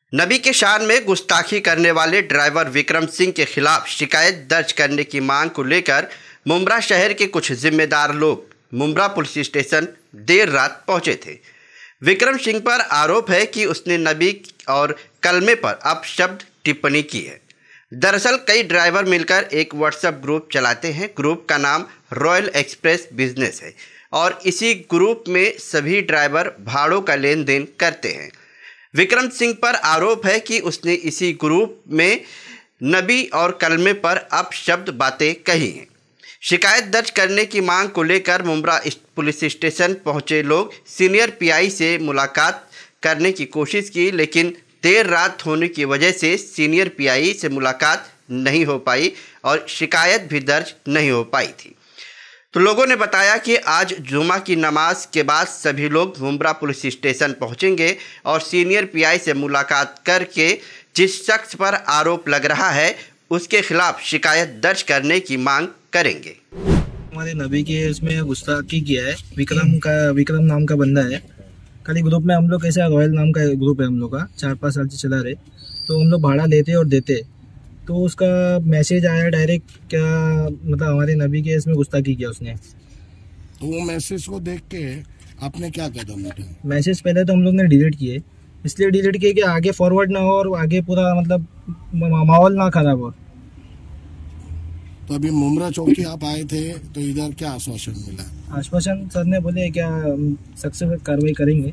नबी के शान में गुस्ताखी करने वाले ड्राइवर विक्रम सिंह के खिलाफ शिकायत दर्ज करने की मांग को लेकर मुंब्रा शहर के कुछ जिम्मेदार लोग मुंब्रा पुलिस स्टेशन देर रात पहुंचे थे। विक्रम सिंह पर आरोप है कि उसने नबी और कलमे पर अपशब्द टिप्पणी की है। दरअसल कई ड्राइवर मिलकर एक व्हाट्सएप ग्रुप चलाते हैं। ग्रुप का नाम रॉयल एक्सप्रेस बिजनेस है और इसी ग्रुप में सभी ड्राइवर भाड़ों का लेन देन करते हैं। विक्रम सिंह पर आरोप है कि उसने इसी ग्रुप में नबी और कलमे पर अपशब्द बातें कही हैं। शिकायत दर्ज करने की मांग को लेकर मुंब्रा पुलिस स्टेशन पहुंचे लोग सीनियर पीआई से मुलाकात करने की कोशिश की, लेकिन देर रात होने की वजह से सीनियर पीआई से मुलाकात नहीं हो पाई और शिकायत भी दर्ज नहीं हो पाई थी। तो लोगों ने बताया कि आज जुमा की नमाज के बाद सभी लोग मुंब्रा पुलिस स्टेशन पहुंचेंगे और सीनियर पीआई से मुलाकात करके जिस शख्स पर आरोप लग रहा है उसके खिलाफ शिकायत दर्ज करने की मांग करेंगे। हमारे नबी के इसमें गुस्ताखी किया है। विक्रम नाम का बंदा है। खाली ग्रुप में हम लोग ऐसा रॉयल नाम का ग्रुप है हम लोग का, 4-5 साल से चला रहे। तो हम लोग भाड़ा लेते और देते, तो उसका मैसेज आया डायरेक्ट, क्या मतलब हमारे नबी के इसमें गुस्ताखी किया उसने। तो वो मैसेज को देख के आपने क्या कदम उठाया? मैसेज पहले तो हम लोग ने डिलीट किए, इसलिए डिलीट किए कि आगे फॉरवर्ड ना हो और आगे पूरा मतलब माहौल ना खराब हो। तो अभी मुंब्रा चौकी आप आए थे तो इधर क्या आश्वासन मिला? आश्वासन सर ने बोले क्या सख्त से कार्रवाई करेंगे।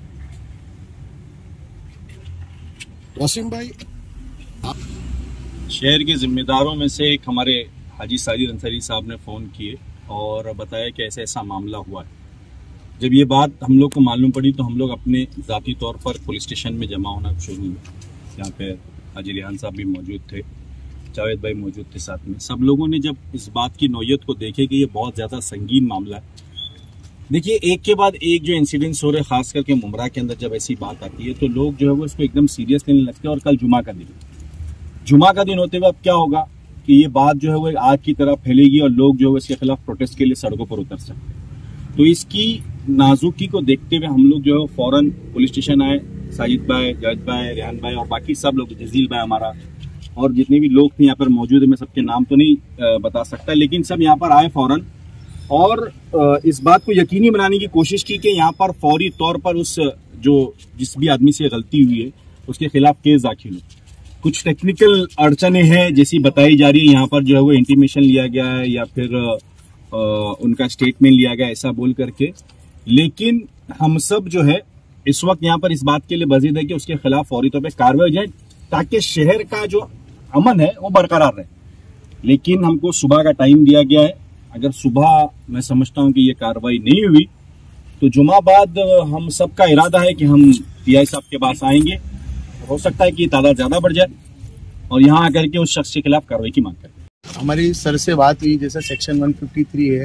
वसीम भाई, शहर के जिम्मेदारों में से एक हमारे हाजी साजिद अंसारी साहब ने फ़ोन किए और बताया कि ऐसा ऐसा मामला हुआ है। जब ये बात हम लोग को मालूम पड़ी तो हम लोग अपने ज़ाती तौर पर पुलिस स्टेशन में जमा होना शुरू हुआ। यहाँ पे हाजी रेहान साहब भी मौजूद थे, जावेद भाई मौजूद थे साथ में। सब लोगों ने जब इस बात की नौयत को देखे कि ये बहुत ज़्यादा संगीन मामला है। देखिए, एक के बाद एक जो इंसिडेंट्स हो रहे, ख़ास करके मुंब्रा के अंदर जब ऐसी बात आती है तो लोग जो है वो इसको एकदम सीरियस लेने लगते हैं। और कल जुमा का दिन होते हुए अब क्या होगा कि ये बात जो है वो आग की तरह फैलेगी और लोग जो है इसके खिलाफ प्रोटेस्ट के लिए सड़कों पर उतर सकते हैं। तो इसकी नाजुकी को देखते हुए हम लोग जो है वो फौरन पुलिस स्टेशन आए। साजिद भाई, जावेद भाई, रेहान भाई और बाकी सब लोग, जजील भाई हमारा, और जितने भी लोग थे यहाँ पर मौजूद है, मैं सबके नाम तो नहीं बता सकता, लेकिन सब यहाँ पर आए फौरन और इस बात को यकीनी बनाने की कोशिश की कि यहाँ पर फौरी तौर पर जिस भी आदमी से गलती हुई है उसके खिलाफ केस दाखिल हो। कुछ टेक्निकल अड़चने हैं जैसी बताई जा रही है। यहाँ पर जो है वो इंटीमेशन लिया गया है या फिर उनका स्टेटमेंट लिया गया ऐसा बोल करके, लेकिन हम सब जो है इस वक्त यहाँ पर इस बात के लिए बजीद है कि उसके खिलाफ फौरी तौर पर कार्रवाई हो जाए ताकि शहर का जो अमन है वो बरकरार रहे। लेकिन हमको सुबह का टाइम दिया गया है। अगर सुबह मैं समझता हूँ कि ये कार्रवाई नहीं हुई तो जुमा बाद हम सबका इरादा है कि हम पीआई साहब के पास आएंगे। हो सकता है कि तादाद ज्यादा बढ़ जाए और यहाँ आकर के उस शख्स के खिलाफ कार्रवाई की मांग करें। हमारी सर से बात हुई, जैसे सेक्शन 153 है,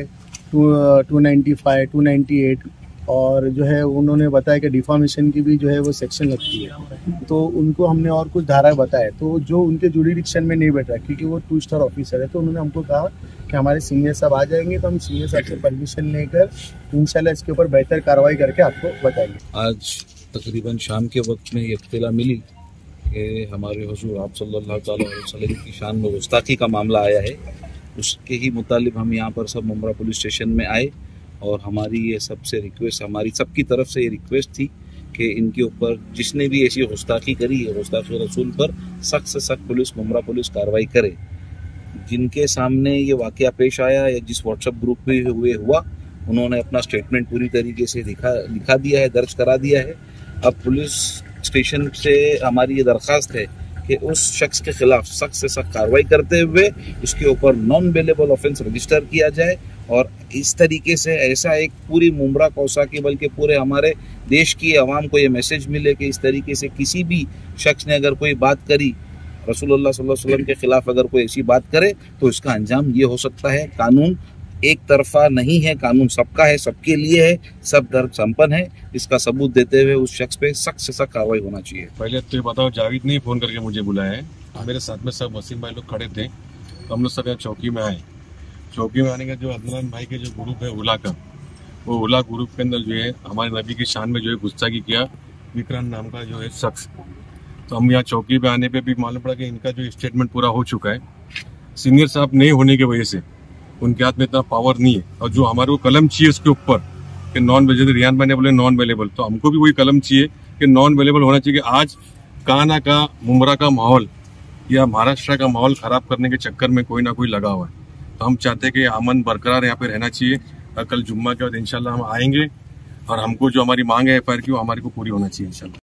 295, 298 और जो है उन्होंने बताया कि डिफॉर्मेशन की भी जो है वो सेक्शन लगती है। तो उनको हमने और कुछ धारा बताया तो जो उनके जुरिडिक्शन में नहीं बैठ रहा क्योंकि वो 2 स्टार ऑफिसर है। तो उन्होंने हमको कहा कि हमारे सीनियर साहब आ जाएंगे तो हम सीनियर साहब से परमिशन लेकर इंशाल्लाह इसके ऊपर बेहतर कार्रवाई करके आपको बताएंगे। आज तकरीबन शाम के वक्त में ये इत्तला मिली कि हमारे हुजूर आप सल्लल्लाहु अलैहि वसल्लम की शान में गुस्ताखी का मामला आया है। उसके ही मुतालिब हम यहाँ पर सब मुंब्रा पुलिस स्टेशन में आए और हमारी ये सबसे रिक्वेस्ट, हमारी सबकी तरफ से ये रिक्वेस्ट थी कि इनके ऊपर जिसने भी ऐसी गुस्ताखी करी है, गुस्ताखी रसूल पर सख्त से सख्त पुलिस, मुंब्रा पुलिस कार्रवाई करे। जिनके सामने ये वाक़या पेश आया या जिस व्हाट्सएप ग्रुप में हुआ, उन्होंने अपना स्टेटमेंट पूरी तरीके से लिखा दिया है, दर्ज करा दिया है। अब पुलिस स्टेशन से हमारी ये दरख्वास्त है कि उस शख्स के खिलाफ सख्त से सख्त कार्रवाई करते हुए उसके ऊपर नॉन बेलेबल ऑफेंस रजिस्टर किया जाए और इस तरीके से ऐसा एक पूरी मुंब्रा कौसा की बल्कि पूरे हमारे देश की आवाम को ये मैसेज मिले कि इस तरीके से किसी भी शख्स ने अगर कोई बात करी, रसूलुल्लाह सल्लल्लाहु अलैहि वसल्लम के खिलाफ अगर कोई ऐसी बात करे तो इसका अंजाम ये हो सकता है। कानून एक तरफा नहीं है, कानून सबका है, सबके लिए है, सब धर्म संपन्न है। इसका सबूत देते हुए उस शख्स पे सख्त से सख्त कार्रवाई होना चाहिए। पहले तो ये बताओ, जावेद ने फोन करके मुझे बुलाया है, मेरे साथ में सब वसीम भाई लोग खड़े थे, तो हम लोग सब यहाँ चौकी में आए। चौकी में आने का जो अदनान भाई के जो ग्रुप है उला का, वो उला ग्रुप के अंदर जो है हमारे नबी की शान में जो है गुस्ताखी किया विक्रम नाम का जो है शख्स, तो हम यहाँ चौकी पे आने पे भी मालूम पड़ा कि इनका जो स्टेटमेंट पूरा हो चुका है। सीनियर साहब नहीं होने की वजह से उनके हाथ में इतना पावर नहीं है, और जो हमारे को कलम चाहिए उसके ऊपर कि नॉन अवेलेबल, रियान भाई ने बोले नॉन अवेलेबल, तो हमको भी वही कलम चाहिए कि नॉन अवेलेबल होना चाहिए। कि आज काना का, मुमरा का माहौल या महाराष्ट्र का माहौल खराब करने के चक्कर में कोई ना कोई लगा हुआ है। तो हम चाहते हैं कि अमन बरकरार यहाँ पे रहना चाहिए। कल जुम्मा के बाद इंशाल्लाह हम आएंगे और हमको जो हमारी मांग है FIR की वो हमारी को पूरी होना चाहिए इंशाल्लाह।